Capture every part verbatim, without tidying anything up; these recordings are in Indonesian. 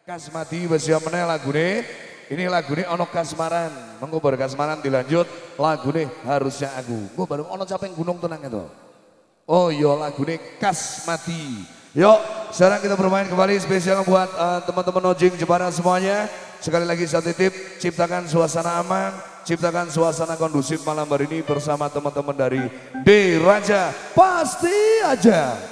Kasmadi wis ya meneh lagune. Ini lagune ono kasmaran. Mengko bar kasmaran dilanjut lagune harusnya aku. Engko bareng ono caping gunung tenang itu. Oh iya lagune Kasmadi. Yuk sekarang kita bermain kembali spesial buat uh, teman-teman Nojing Jepara semuanya. Sekali lagi saya titip ciptakan suasana aman, ciptakan suasana kondusif malam hari ini bersama teman-teman dari D Raja Pasti Aja.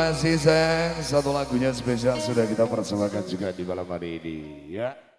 kasih sayang. Satu lagunya spesial sudah kita persembahkan juga di malam hari ini ya.